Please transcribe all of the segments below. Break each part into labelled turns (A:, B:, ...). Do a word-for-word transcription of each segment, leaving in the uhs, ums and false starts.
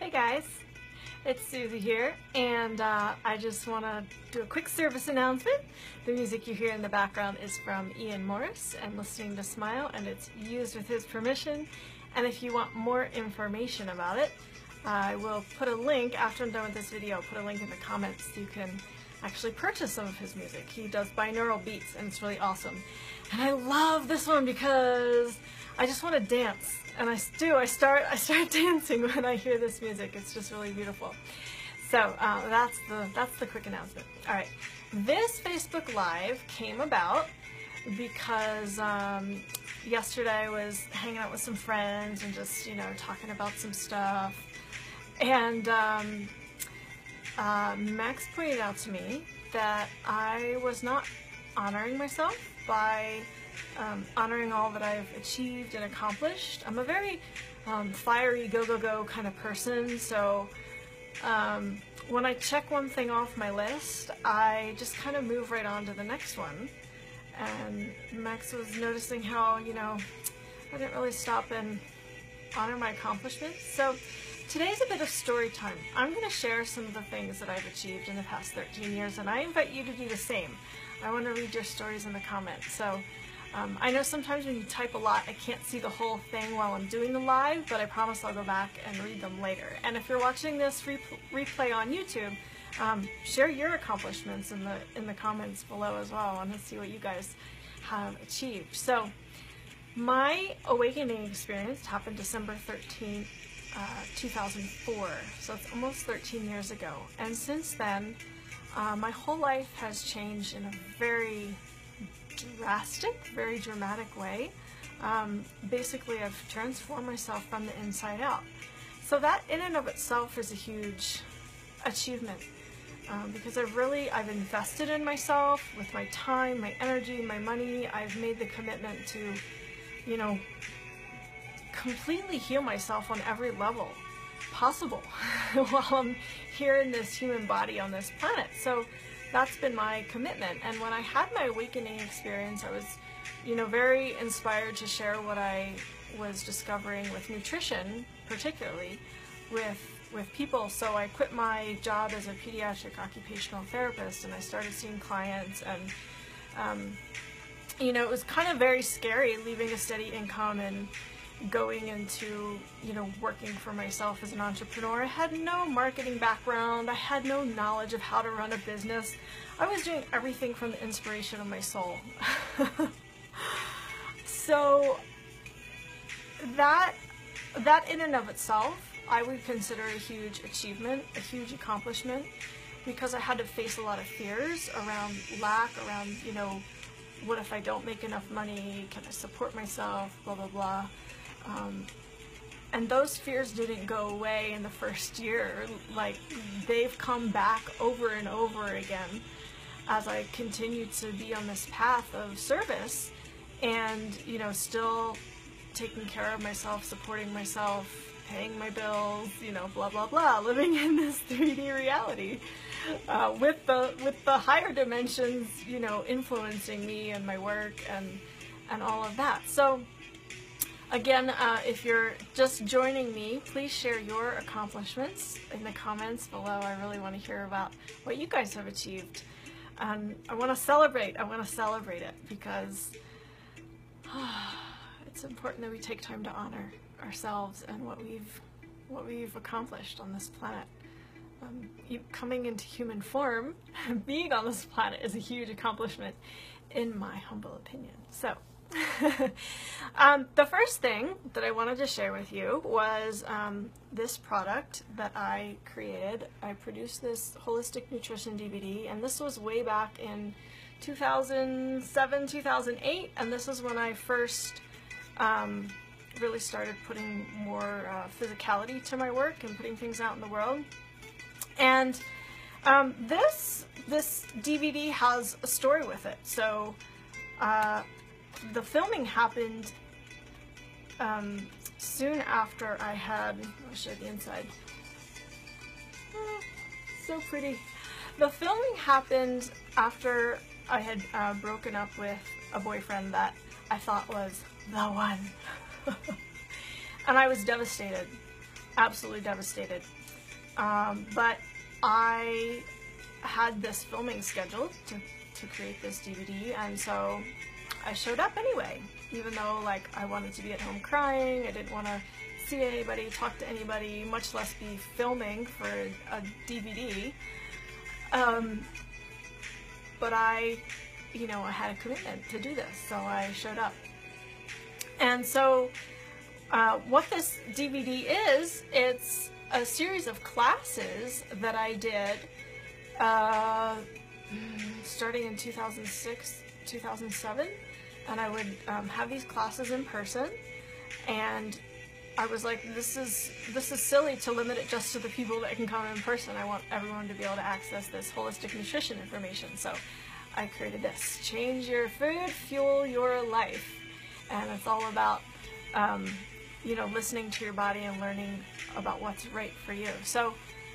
A: Hey guys, it's Susie here, and uh, I just want to do a quick service announcement. The music you hear in the background is from Ian Morris and Listening to Smile, and it's used with his permission. And if you want more information about it, I will put a link, after I'm done with this video, I'll put a link in the comments so you can actually purchase some of his music. He does binaural beats, and it's really awesome. And I love this one because I just want to dance. And I do, I start I start dancing when I hear this music. It's just really beautiful. So uh, that's the that's the quick announcement. All right, this Facebook Live came about because um, yesterday I was hanging out with some friends and just, you know, talking about some stuff. And um, uh, Max pointed out to me that I was not honoring myself by Um, honoring all that I've achieved and accomplished. I'm a very um, fiery, go-go-go kind of person, so um, when I check one thing off my list, I just kind of move right on to the next one. And Max was noticing how, you know, I didn't really stop and honor my accomplishments. So today's a bit of story time. I'm going to share some of the things that I've achieved in the past thirteen years, and I invite you to do the same. I want to read your stories in the comments. So Um, I know sometimes when you type a lot, I can't see the whole thing while I'm doing the live, but I promise I'll go back and read them later. And if you're watching this re replay on YouTube, um, share your accomplishments in the in the comments below as well. I want to see what you guys have achieved. So my awakening experience happened December thirteenth, uh, two thousand four. So it's almost thirteen years ago. And since then, uh, my whole life has changed in a very drastic, very dramatic way. Um, basically, I've transformed myself from the inside out. So that in and of itself is a huge achievement um, because I've really, I've invested in myself with my time, my energy, my money. I've made the commitment to, you know, completely heal myself on every level possible while I'm here in this human body on this planet. So that's been my commitment. And when I had my awakening experience, I was, you know, very inspired to share what I was discovering with nutrition, particularly with with people. So I quit my job as a pediatric occupational therapist, and I started seeing clients. And um, you know, it was kind of very scary leaving a steady income and going into, you know, working for myself as an entrepreneur. I had no marketing background. I had no knowledge of how to run a business. I was doing everything from the inspiration of my soul. So that, that in and of itself, I would consider a huge achievement, a huge accomplishment, because I had to face a lot of fears around lack, around, you know, what if I don't make enough money? Can I support myself? Blah, blah, blah. Um, and those fears didn't go away in the first year. Like, they've come back over and over again as I continue to be on this path of service and, you know, still taking care of myself, supporting myself, paying my bills, you know, blah, blah, blah, living in this three D reality uh, with the with the higher dimensions, you know, influencing me and my work and, and all of that. So again, uh, if you're just joining me, please share your accomplishments in the comments below. I really want to hear about what you guys have achieved. And I want to celebrate. I want to celebrate it because oh, it's important that we take time to honor ourselves and what we've what we've accomplished on this planet. Um, coming into human form, being on this planet is a huge accomplishment, in my humble opinion. So. um, the first thing that I wanted to share with you was um, this product that I created. I produced this holistic nutrition D V D, and this was way back in two thousand seven, two thousand eight, and this is when I first um, really started putting more uh, physicality to my work and putting things out in the world. And um, this this D V D has a story with it. So uh, the filming happened um, soon after I had, I'll show you the inside, oh, so pretty. The filming happened after I had uh, broken up with a boyfriend that I thought was the one. And I was devastated. absolutely devastated. Um, but I had this filming scheduled to, to create this D V D, and so I showed up anyway, even though like I wanted to be at home crying. I didn't want to see anybody, talk to anybody, much less be filming for a D V D. Um, but I, you know, I had a commitment to do this, so I showed up. And so uh, what this D V D is, it's a series of classes that I did uh, starting in two thousand six, two thousand seven, and I would um, have these classes in person, and I was like, this is this is silly to limit it just to the people that can come in person. I want everyone to be able to access this holistic nutrition information. So I created this, Change Your Food, Fuel Your Life. And it's all about, um, you know, listening to your body and learning about what's right for you. So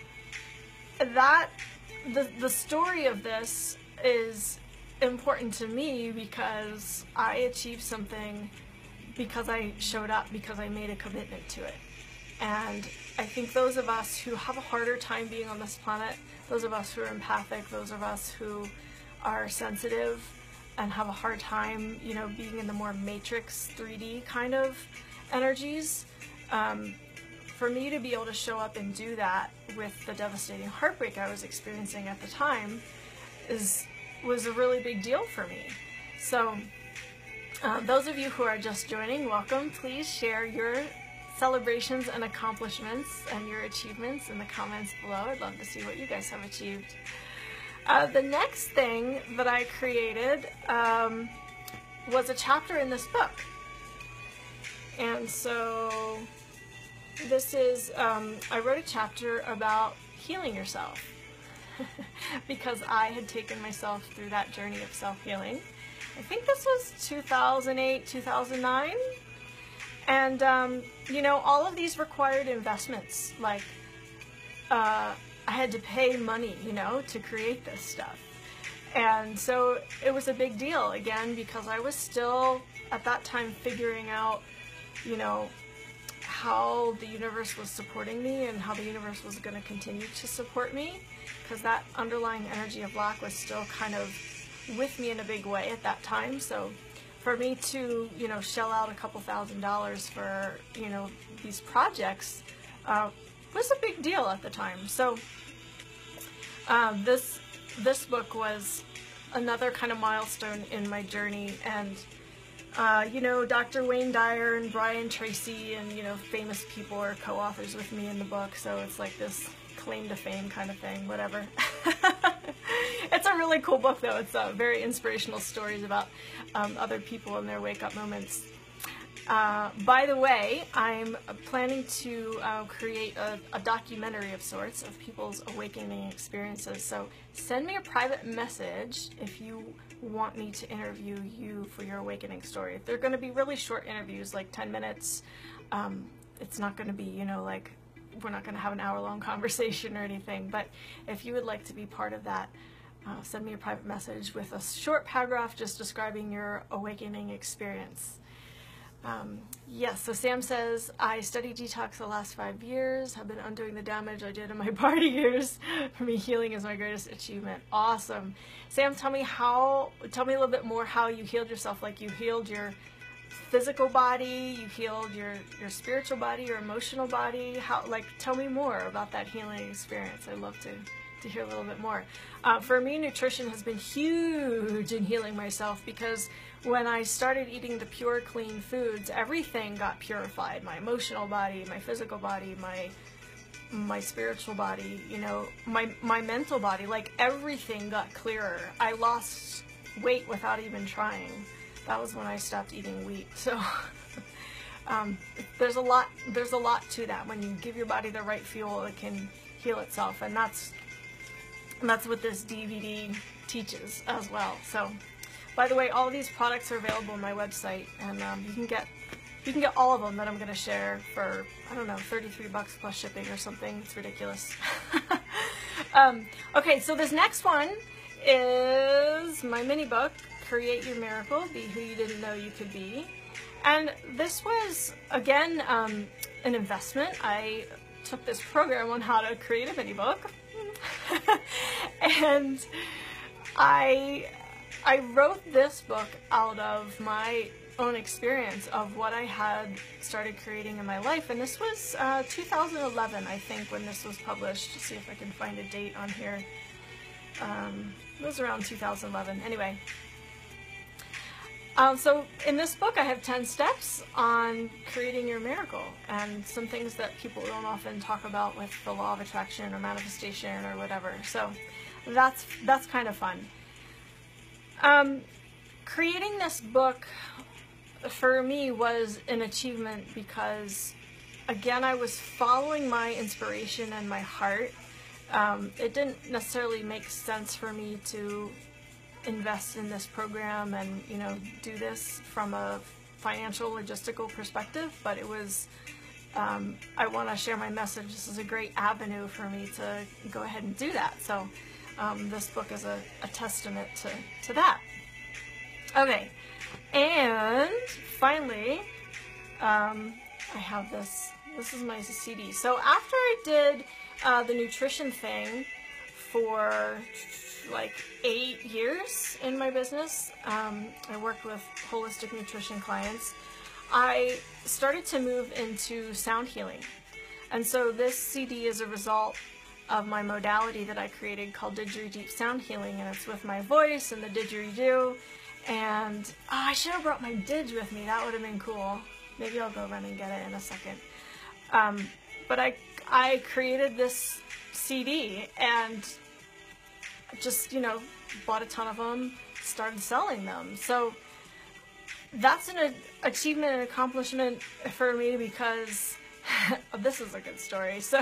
A: that, the, the story of this is important to me because I achieved something because I showed up, because I made a commitment to it. And I think those of us who have a harder time being on this planet, those of us who are empathic, those of us who are sensitive and have a hard time, you know, being in the more matrix three D kind of energies, um, for me to be able to show up and do that with the devastating heartbreak I was experiencing at the time is was a really big deal for me. So uh, those of you who are just joining, welcome. Please share your celebrations and accomplishments and your achievements in the comments below. I'd love to see what you guys have achieved. Uh, the next thing that I created um, was a chapter in this book. And so this is, um, I wrote a chapter about healing yourself because I had taken myself through that journey of self-healing. I think this was two thousand eight, two thousand nine. And, um, you know, all of these required investments, like, uh, I had to pay money, you know, to create this stuff. And so it was a big deal, again, because I was still, at that time, figuring out, you know, how the universe was supporting me and how the universe was going to continue to support me, because that underlying energy of lack was still kind of with me in a big way at that time. So for me to, you know, shell out a couple thousand dollars for, you know, these projects uh, was a big deal at the time. So um, this this book was another kind of milestone in my journey. And uh, you know, Doctor Wayne Dyer and Brian Tracy and, you know, famous people are co-authors with me in the book, so it's like this claim to fame kind of thing, whatever. It's a really cool book, though. It's uh, very inspirational stories about um, other people and their wake-up moments. Uh, by the way, I'm planning to uh, create a, a documentary of sorts of people's awakening experiences. So send me a private message if you want me to interview you for your awakening story. They're going to be really short interviews, like ten minutes. Um, it's not going to be, you know, like, we're not going to have an hour-long conversation or anything. But if you would like to be part of that, uh, send me a private message with a short paragraph just describing your awakening experience. Um, yes, so Sam says, I studied detox the last five years, have been undoing the damage I did in my party years. For me, healing is my greatest achievement. Awesome. Sam, tell me how, tell me a little bit more how you healed yourself. Like, you healed your physical body, you healed your, your spiritual body, your emotional body. How, like, tell me more about that healing experience. I'd love to, to hear a little bit more. Uh, for me, nutrition has been huge in healing myself, because when I started eating the pure, clean foods, everything got purified. My emotional body, my physical body, my my spiritual body, you know, my, my mental body, like, everything got clearer. I lost weight without even trying. That was when I stopped eating wheat. So um, there's a lot, there's a lot to that. When you give your body the right fuel, it can heal itself. And that's, and that's what this D V D teaches as well. So, by the way, all of these products are available on my website, and um, you can get you can get all of them that I'm going to share for, I don't know, thirty-three bucks plus shipping or something. It's ridiculous. um, okay, so this next one is my mini book, Create Your Miracle, Be Who You Didn't Know You Could Be. And this was, again, um, an investment. I took this program on how to create a mini book. And I I wrote this book out of my own experience of what I had started creating in my life, and this was uh, two thousand eleven, I think, when this was published. Let's see if I can find a date on here. Um, it was around two thousand eleven. Anyway, um, so in this book I have ten steps on creating your miracle, and some things that people don't often talk about with the law of attraction or manifestation or whatever. So that's that's kind of fun. Um, creating this book for me was an achievement because, again, I was following my inspiration and my heart. Um, it didn't necessarily make sense for me to invest in this program and, you know, do this from a financial, logistical perspective, but it was, um, I want to share my message. This is a great avenue for me to go ahead and do that. So um, this book is a, a testament to, to that. Okay. And finally, um, I have this, this is my C D. So after I did uh, the nutrition thing for like eight years in my business, um, I worked with holistic nutrition clients, I started to move into sound healing. And so this C D is a result of my modality that I created called Didgeridoo Sound Healing, and it's with my voice and the didgeridoo. And oh, I should have brought my didge with me. That would have been cool. Maybe I'll go run and get it in a second. Um, but I, I created this C D and just, you know, bought a ton of them, started selling them. So that's an achievement and accomplishment for me because this is a good story. So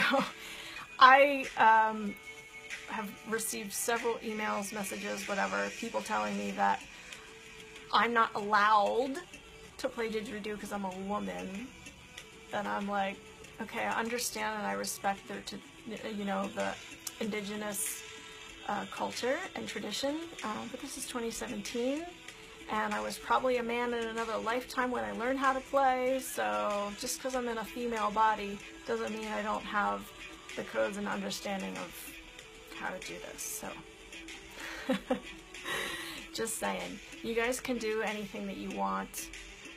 A: I um, have received several emails, messages, whatever, people telling me that I'm not allowed to play didgeridoo because I'm a woman. Then I'm like, okay, I understand and I respect their, to, you know, the indigenous uh, culture and tradition, um, but this is twenty seventeen, and I was probably a man in another lifetime when I learned how to play, so just because I'm in a female body doesn't mean I don't have the codes and understanding of how to do this, so... Just saying, you guys can do anything that you want,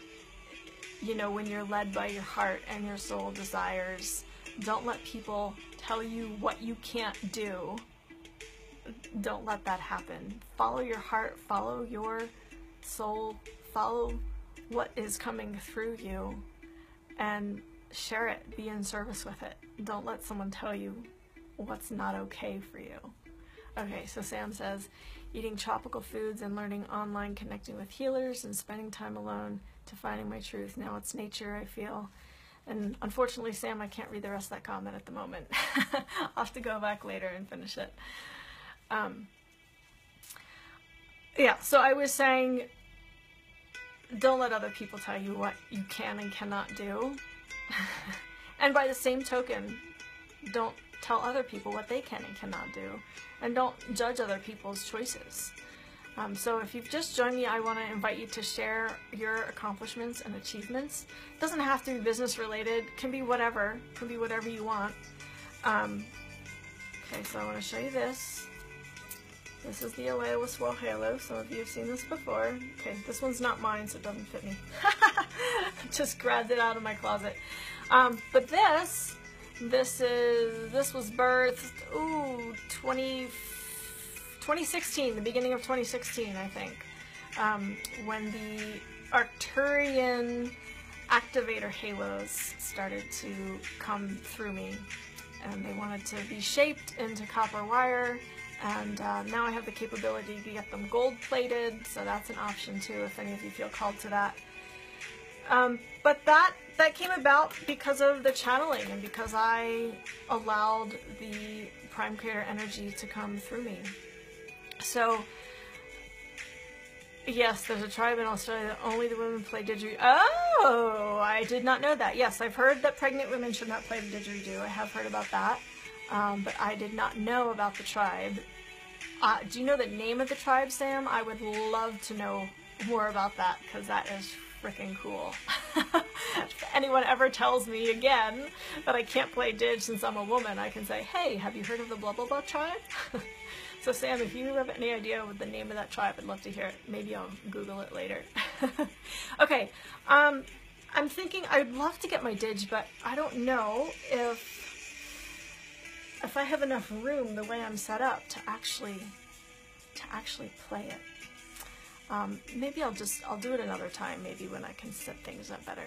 A: you know, when you're led by your heart and your soul desires. Don't let people tell you what you can't do. Don't let that happen. Follow your heart, follow your soul, follow what is coming through you, and share it, be in service with it. Don't let someone tell you what's not okay for you. Okay, so Sam says, eating tropical foods and learning online, connecting with healers, and spending time alone to finding my truth. Now it's nature, I feel. And unfortunately, Sam, I can't read the rest of that comment at the moment. I'll have to go back later and finish it. Um, yeah, so I was saying, don't let other people tell you what you can and cannot do. And by the same token, don't tell other people what they can and cannot do. And don't judge other people's choices. Um, so if you've just joined me, I want to invite you to share your accomplishments and achievements. It doesn't have to be business related. It can be whatever. It can be whatever you want. Um, okay, so I want to show you this. This is the Alea Swirl Halo. Some of you have seen this before. Okay, this one's not mine, so it doesn't fit me. Just grabbed it out of my closet. Um, but this... This is, this was birthed, ooh, twenty, twenty sixteen, the beginning of twenty sixteen, I think, um, when the Arcturian activator halos started to come through me, and they wanted to be shaped into copper wire, and uh, now I have the capability to get them gold plated, so that's an option too if any of you feel called to that. Um, but that that came about because of the channeling and because I allowed the Prime Creator energy to come through me. So, yes, there's a tribe in Australia that only the women play didgeridoo. Oh, I did not know that. Yes, I've heard that pregnant women should not play the didgeridoo. I have heard about that, um, but I did not know about the tribe. Uh, do you know the name of the tribe, Sam? I would love to know more about that because that is freaking cool. If anyone ever tells me again that I can't play Didge since I'm a woman, I can say, hey, have you heard of the blah blah blah tribe? So Sam, if you have any idea what the name of that tribe, I'd love to hear it. Maybe I'll Google it later. Okay, um, I'm thinking I'd love to get my Didge, but I don't know if if I have enough room the way I'm set up to actually to actually play it. Um, maybe I'll just I'll do it another time, maybe when I can set things up better.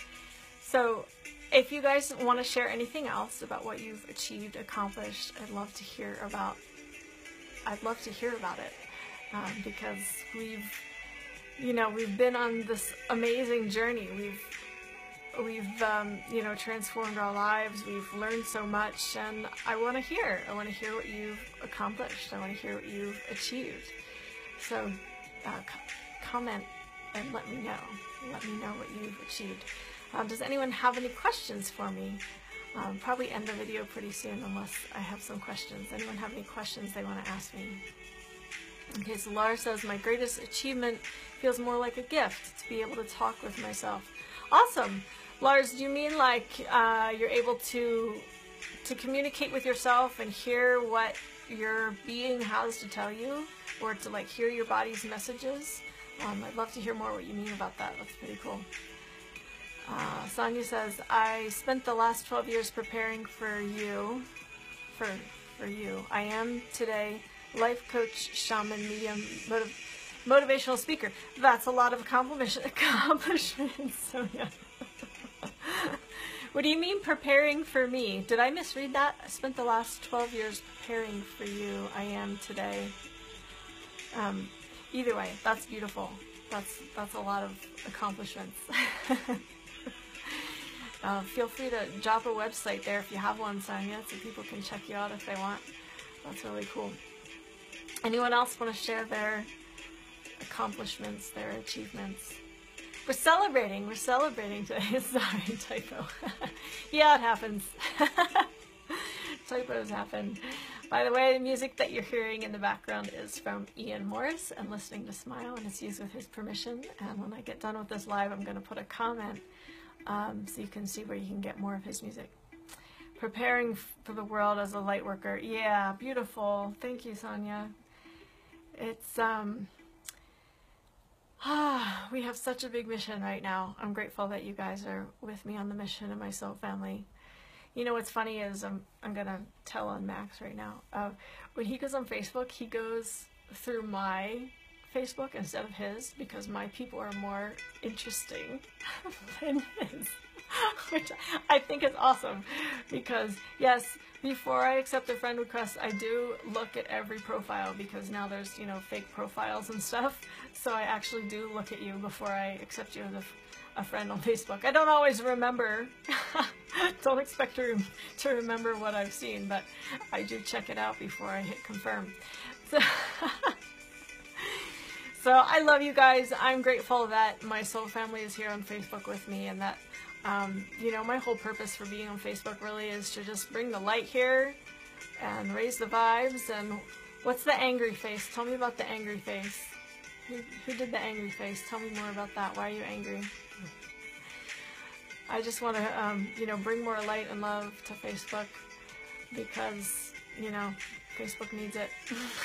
A: So if you guys want to share anything else about what you've achieved, accomplished, I'd love to hear about I'd love to hear about it, um, because we've you know we've been on this amazing journey. We've we've um, you know transformed our lives. We've learned so much, and I want to hear. I want to hear what you've accomplished. I want to hear what you've achieved. So uh, comment and let me know. Let me know what you've achieved. Um, does anyone have any questions for me? Um, probably end the video pretty soon unless I have some questions. Anyone have any questions they want to ask me? Okay, so Laura says, my greatest achievement feels more like a gift to be able to talk with myself. Awesome. Lars, do you mean like uh, you're able to to communicate with yourself and hear what your being has to tell you, or to like hear your body's messages? Um, I'd love to hear more what you mean about that. That's pretty cool. Uh, Sonia says, I spent the last twelve years preparing for you, for, for you. I am today life coach, shaman, medium, motiv motivational speaker. That's a lot of accomplishments, Sonia. What do you mean preparing for me? Did I misread that? I spent the last twelve years preparing for you. I am today. Um, either way, that's beautiful. That's, that's a lot of accomplishments. Uh, feel free to drop a website there if you have one, Sonia, so people can check you out if they want. That's really cool. Anyone else want to share their accomplishments, their achievements? We're celebrating. We're celebrating today. Sorry, typo. Yeah, it happens. Typos happen. By the way, the music that you're hearing in the background is from Ian Morris and Listening to Smile, and it's used with his permission. And when I get done with this live, I'm going to put a comment Um, so you can see where you can get more of his music. Preparing for the world as a light worker. Yeah, beautiful. Thank you, Sonia. It's, um, ah, we have such a big mission right now. I'm grateful that you guys are with me on the mission and my soul family. You know what's funny is I'm, I'm going to tell on Max right now. Uh, when he goes on Facebook, he goes through my Facebook instead of his, because my people are more interesting than his, which I think is awesome, because yes, before I accept a friend request, I do look at every profile, because now there's, you know, fake profiles and stuff, so I actually do look at you before I accept you as a, a friend on Facebook. I don't always remember, don't expect to, to remember what I've seen, but I do check it out before I hit confirm. So So I love you guys. I'm grateful that my soul family is here on Facebook with me, and that, um, you know, my whole purpose for being on Facebook really is to just bring the light here and raise the vibes. And what's the angry face? Tell me about the angry face. Who, who did the angry face? Tell me more about that. Why are you angry? I just want to, um, you know, bring more light and love to Facebook, because, you know, Facebook needs it.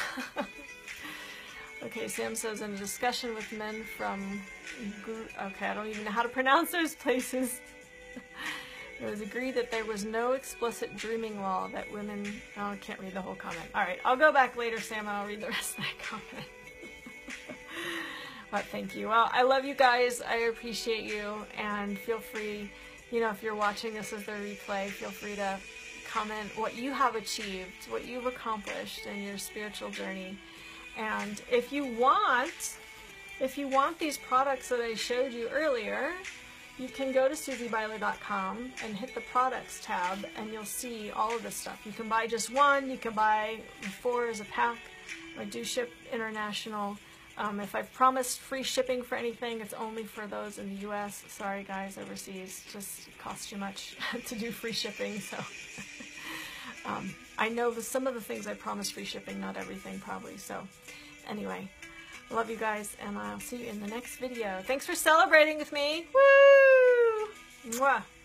A: Okay, Sam says, in a discussion with men from, okay, I don't even know how to pronounce those places. It was agreed that there was no explicit dreaming law that women, oh, I can't read the whole comment. All right, I'll go back later, Sam, and I'll read the rest of that comment. But thank you. Well, I love you guys. I appreciate you, and feel free, you know, if you're watching this as the replay, feel free to comment what you have achieved, what you've accomplished in your spiritual journey. And if you want, if you want these products that I showed you earlier, you can go to Susie Byler dot com and hit the products tab, and you'll see all of this stuff. You can buy just one, you can buy four as a pack. I do ship international. Um, if I've promised free shipping for anything, it's only for those in the U S. Sorry guys, overseas, just costs too much to do free shipping, so. um, I know that some of the things I promised free shipping, not everything probably, so anyway. I love you guys, and I'll see you in the next video. Thanks for celebrating with me. Woo! Mwah!